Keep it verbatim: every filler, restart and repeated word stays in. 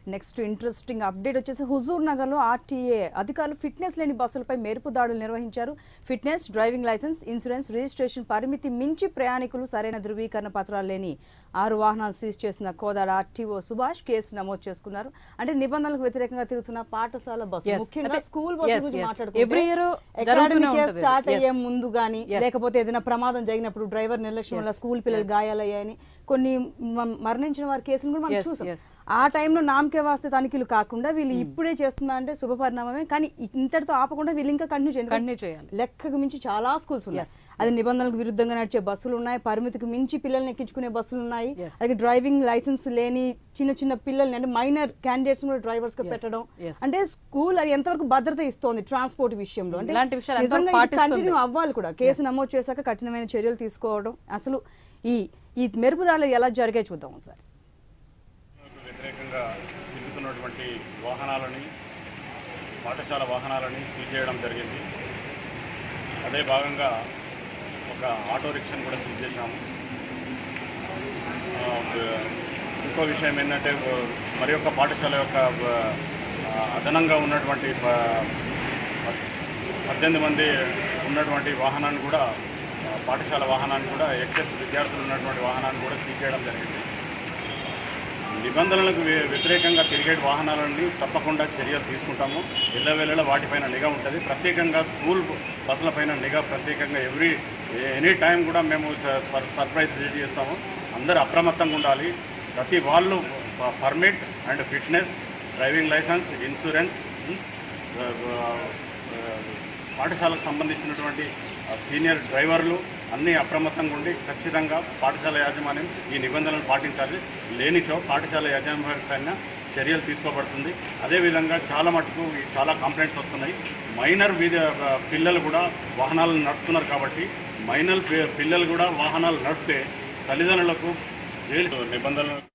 Next interesting update వచ్చేసి హుజూర్ నగర్లో RTA అధికారులు ఫిట్నెస్ లేని బస్సులపై మెరుపు దాడులు నిర్వహించారు. Fitness, driving licence, insurance, registration పరిమితి మించి ప్రయాణికులు సరైన ధృవీకరణ పత్రాలు లేని ఆరు వాహనాలు సీజ్ చేసిన కోదాడ ఆర్టీఓ సుభాష్ కేసు నమోదు చేసుకున్నారు. అంటే నిబంధనలకు వ్యతిరేకంగా తిరుగుతున్న పాఠశాల బస్సు, ముఖ్యంగా స్కూల్ బస్సు గురించి మాట్లాడుకుంటే స్టార్ట్ అయ్యే ముందు గానీ లేకపోతే ఏదైనా ప్రమాదం జరిగినప్పుడు డ్రైవర్ నిర్లక్ష్యం వల్ల స్కూల్ పిల్లలు గాయాలయ్యాయని కొన్ని మరణించిన వారి కేసును కూడా మనం చూసాం. ఆ టైంలో నామకే వాస్తే తనిఖీలు కాకుండా వీళ్ళు ఇప్పుడే చేస్తున్నా అంటే శుభ పరిణామమే. కానీ ఇంతటితో ఆపకుండా వీళ్ళు ఇంకా కంటిన్యూ చేయాలి. లెక్కకు మించి చాలా స్కూల్స్ ఉన్నాయి. అది నిబంధనలకు విరుద్ధంగా నడిచే బస్సులు ఉన్నాయి, పరిమితికి మించి పిల్లల్ని ఎక్కించుకునే బస్సులు ఉన్నాయి. అది డ్రైవింగ్ లైసెన్స్ లేని చిన్న చిన్న పిల్లల్ని అంటే మైనర్ క్యాండిడేట్స్ కూడా డ్రైవర్స్ గా పెట్టడం. అంటే స్కూల్ అది ఎంతవరకు భద్రత ఇస్తోంది ట్రాన్స్పోర్ట్ విషయంలో అంటే కంటిన్యూ అవ్వాలి కూడా. కేసు నమోదు చేశాక కఠినమైన చర్యలు తీసుకోవడం. అసలు ఈ ఈ మెరుపుదాడులు ఎలా జరిగే చూద్దాం సార్. వ్యతిరేకంగా తిరుగుతున్నటువంటి వాహనాలని, పాఠశాల వాహనాలని సీజ్ చేయడం జరిగింది. అదే భాగంగా ఒక ఆటో రిక్షాను కూడా సీజ్ చేశాము. ఇంకో విషయం ఏంటంటే మరి యొక్క పాఠశాల యొక్క అదనంగా ఉన్నటువంటి పద్దెనిమిది మంది ఉన్నటువంటి వాహనాన్ని కూడా, పాఠశాల వాహనాన్ని కూడా, ఎక్సెస్ విద్యార్థులు ఉన్నటువంటి వాహనాన్ని కూడా సీజ్ చేయడం జరిగింది. నిబంధనలకు వ్యతిరేకంగా తిరిగే వాహనాలన్నీ తప్పకుండా చర్యలు తీసుకుంటాము. ఎల్లవేళలా వాటిపైన నిఘా ఉంటుంది. ప్రత్యేకంగా స్కూల్ బస్సులపైన నిఘా ప్రత్యేకంగా ఎవ్రీ ఎనీ టైం కూడా మేము సర్ప్రైజ్ చేస్తాము. అందరూ అప్రమత్తంగా ఉండాలి. ప్రతి వాళ్ళు permit and fitness, driving licence, insurance, పాఠశాలకు సంబంధించినటువంటి సీనియర్ డ్రైవర్లు అన్నీ అప్రమత్తంగా ఉండి ఖచ్చితంగా పాఠశాల యాజమాన్యం ఈ నిబంధనలు పాటించాలి. లేనిచో పాఠశాల యాజమాన్యం చర్యలు తీసుకోబడుతుంది. అదేవిధంగా చాలా మటుకు చాలా కంప్లైంట్స్ వస్తున్నాయి. మైనర్ పిల్లలు కూడా వాహనాలు నడుపుతున్నారు కాబట్టి మైనర్ పిల్లలు కూడా వాహనాలు నడిపితే తల్లిదండ్రులకు జైలు నిబంధనలు